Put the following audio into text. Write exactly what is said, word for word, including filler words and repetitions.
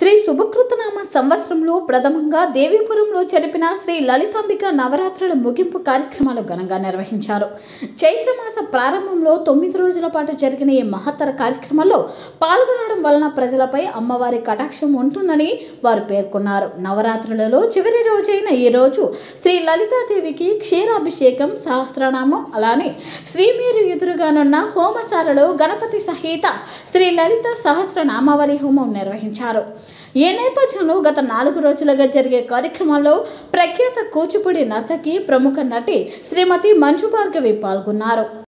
శ్రీ శుభకృతనామ సంవత్సరంలో ప్రథమంగా దేవీపురంలో జరిపిన శ్రీ లలితాంబిక నవరాత్రుల ముగింపు కార్యక్రమాలు ఘనంగా నిర్వహించారు. చైత్రమాస ప్రారంభంలో తొమ్మిది రోజుల పాటు జరిగిన ఈ మహత్తర కార్యక్రమంలో పాల్గొనడం వలన ప్రజలపై అమ్మవారి కటాక్షం ఉంటుందని వారు పేర్కొన్నారు. నవరాత్రులలో చివరి రోజైన ఈ రోజు శ్రీ లలితాదేవికి క్షీరాభిషేకం, సహస్రనామం, అలానే శ్రీమేరు ఎదురుగానున్న హోమశాలలో గణపతి సహిత శ్రీ లలిత సహస్రనామావళి హోమం నిర్వహించారు. ఈ నేపథ్యంలో గత నాలుగు రోజులుగా జరిగే కార్యక్రమాల్లో ప్రఖ్యాత కూచిపూడి నర్తకి, ప్రముఖ నటి శ్రీమతి మంజు భార్గవి పాల్గొన్నారు.